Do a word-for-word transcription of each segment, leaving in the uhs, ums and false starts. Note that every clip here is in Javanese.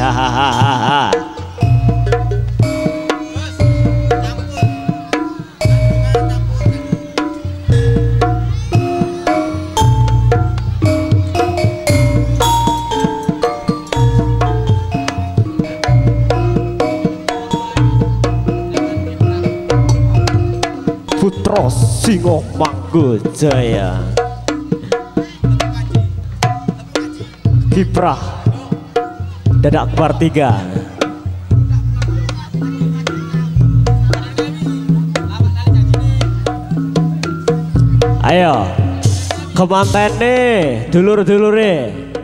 hahaha. Putra Singo Manggojaya kiprah dadak kembar tiga. Ayo kemantene dulur-dulure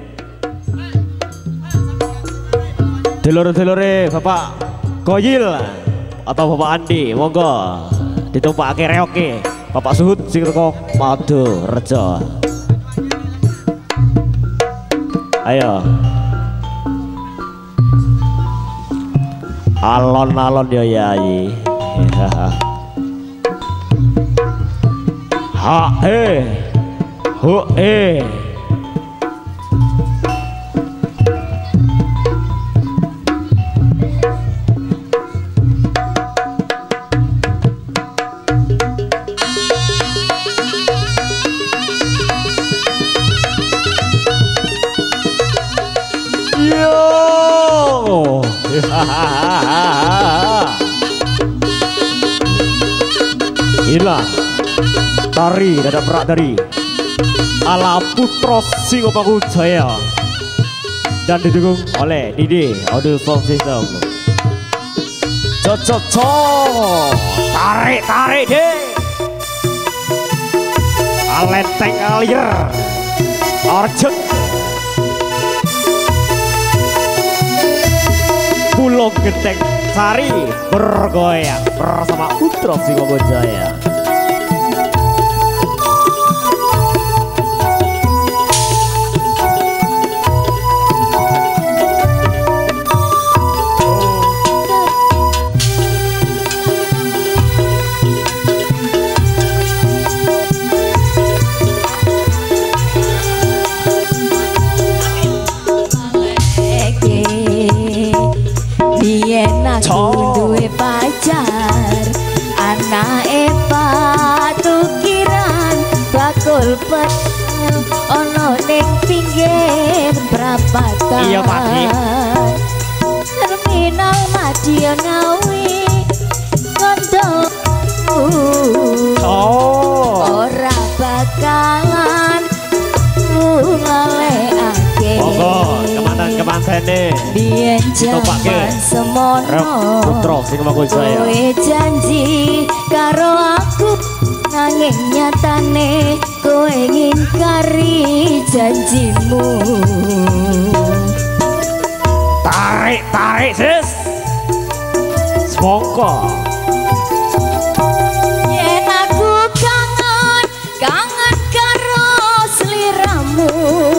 dulur-dulure Bapak Goyil atau Bapak Andi, monggo ditumpake reoke Bapak Suhud sing teko Madorejo. Ayo alon-alon yo yai. Ha eh hu eh inilah tari dadak perak dari ala Putra Singo Manggojaya dan didukung oleh Didi Audio Sound System. Cocok tarik tarik deh alenteng alir Arjun Pulau Genteng Sari bergoyang bersama Putra Singo Manggojaya. Duwe pacar anake patukiran bakul petel ono ning pinggir perapatan. Iya Pak. Terminal Madya Ngawi kondo oh ora bakalan ngalekake. Monggo kemanten-kemantene biyen jaman semono Putra Singo Manggojaya. Kowe janji karo aku nanging nyatane kowe ngingkari janjimu. Tarik tarik sis semongko yen aku kangen kangen karo sliramu.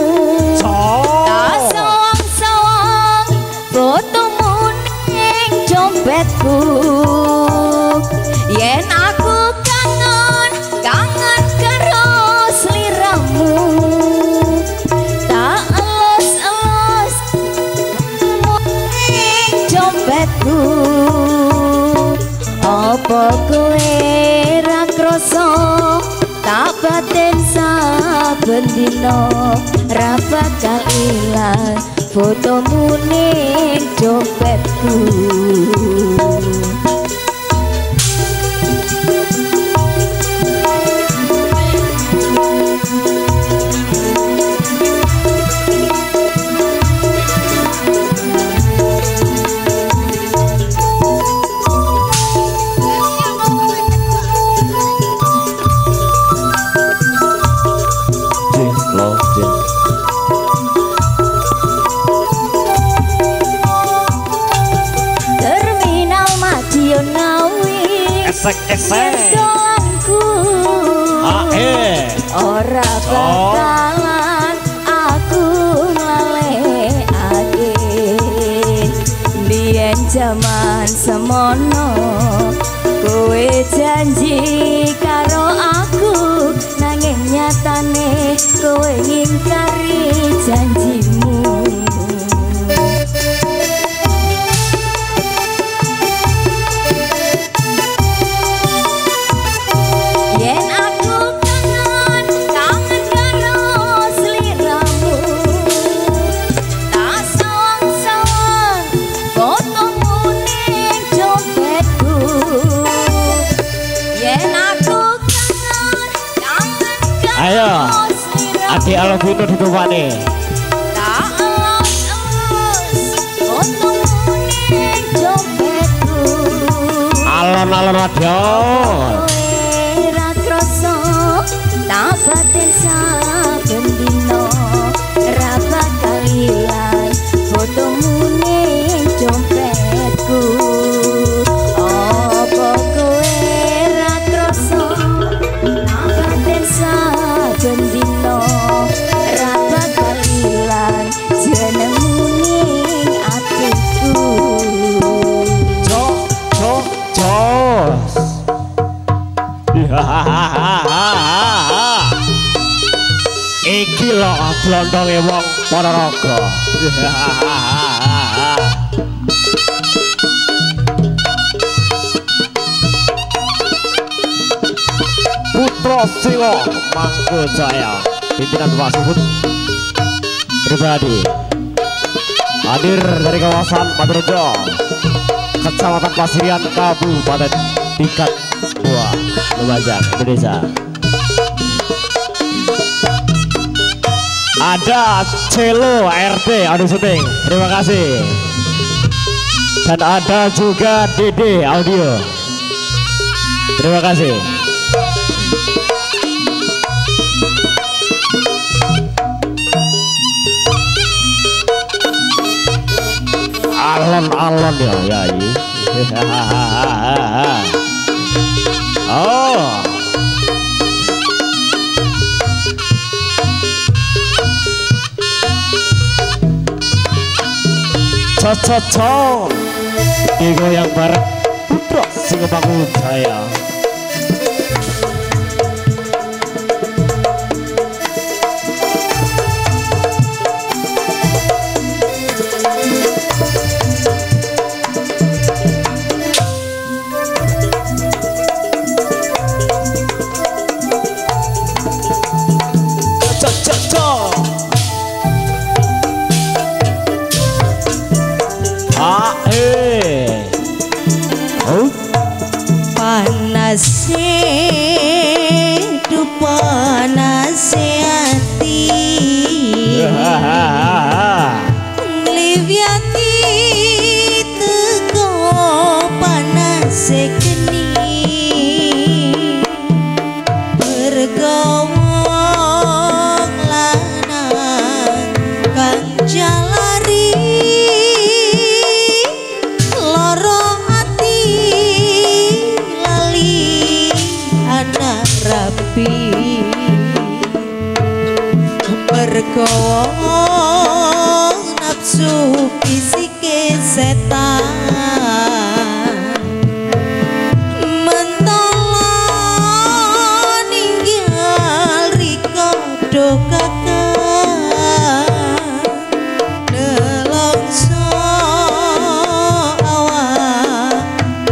Yen aku kangen kangen karo sliramu tak elus-elus ning dompetku. Apa kowe ra krasa tak batin saben dina ra bakal ilang fotomu ning dompetku. Esek-esek ae ora bakalan aku ngalekake. Biyen jaman semono kowe janji karo aku nanging nyatane kowe ngingkari janjimu. Si Alvino ditupane. Tak elus-elus fotomune dompetku. Alon-alon radio. Kowe ra krasa tak batin saben dino ra bakal ilang fotomune dompetku. Apa kowe ra krasa tak batin saben dino ra bakal ilang jenengmu ning atiku. Jo jo jos. Iki lho blondonge wong Ponorogo. Putra Silo Mangkojaya, pimpinan Pak Suhut pribadi hadir dari kawasan Paturejo, Kecamatan Pasirian, Kabupaten Tingkat Buah, Lumajang, Indonesia. Ada Celo R T audio syuting, terima kasih. Dan ada juga Dede audio, terima kasih. Alon-alon ya ya ini. Oh. Cocok digoyang bareng Putra Silo Mangkojaya. Panase du panase ati Liviati teko panase geni bergawang lanang kang jalari loro ati lali anak rapi bergawang nafsu fisike setan mentolong ninggal riko do kakak nelongso awak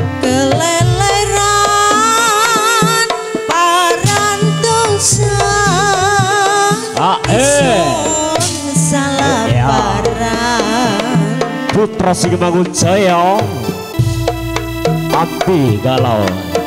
keleleran parantosan Ah, eh. salah Ya. parang Putra Silo Mangkojaya anti galau.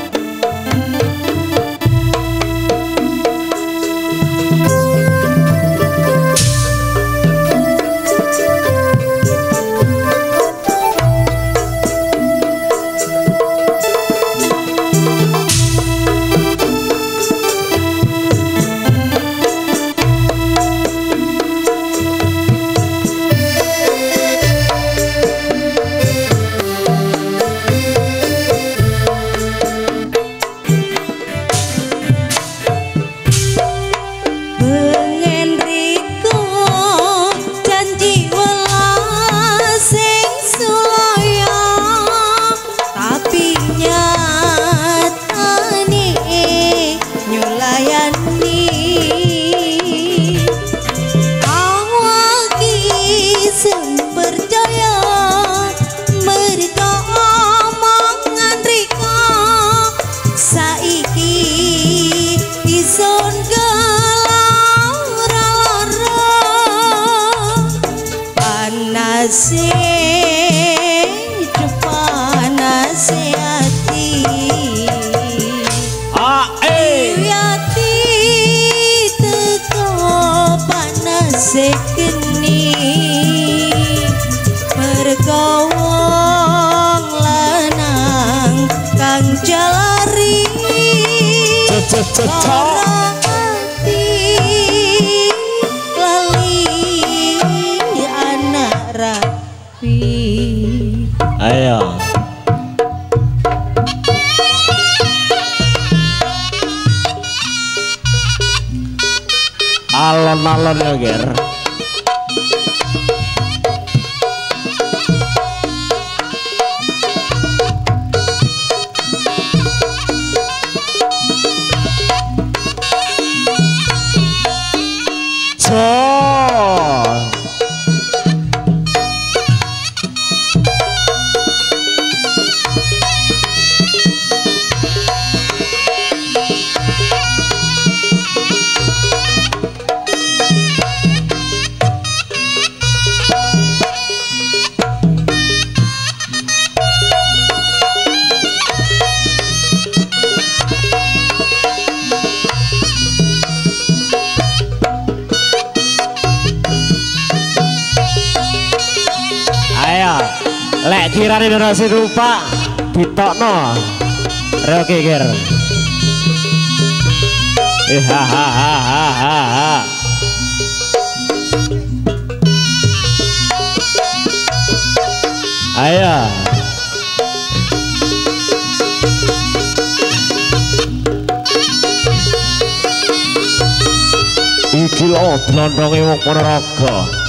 Bengen riko janji welas sing sulaya tapi nyatane nyulayani awak sing percaya merga omongan riko saiki ison panase panase ati Ah, eh. Liviati teko cocok ayo alon-alon ya ger lek kirane donasi rupa ditokno oke ger hahaha ayo iki lho blondonge wong Ponorogo